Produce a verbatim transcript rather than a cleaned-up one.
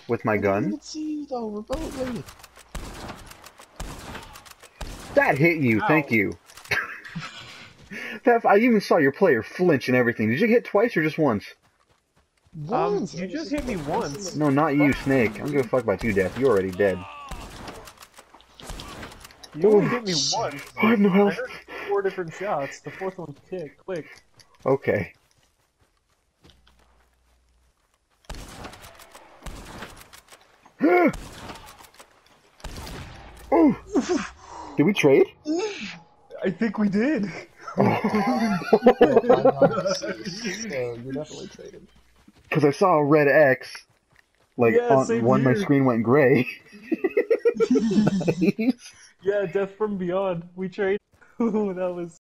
with my I didn't gun. even see you though, remotely. That hit you, Ow. thank you. That, I even saw your player flinch and everything. Did you get twice or just once? Once. Um, you just hit me once. No, not you, Snake. I don't give a fuck about you, Death. You're already dead. You only Ooh. hit me once. I have no I health. heard four different shots. The fourth one kick, clicked. Okay. Oh! Did we trade? I think we did. So you definitely traded. Because I saw a red X, like, Yeah, on same when my here. screen went gray. Nice. Yeah, Death from Beyond. We traded. That was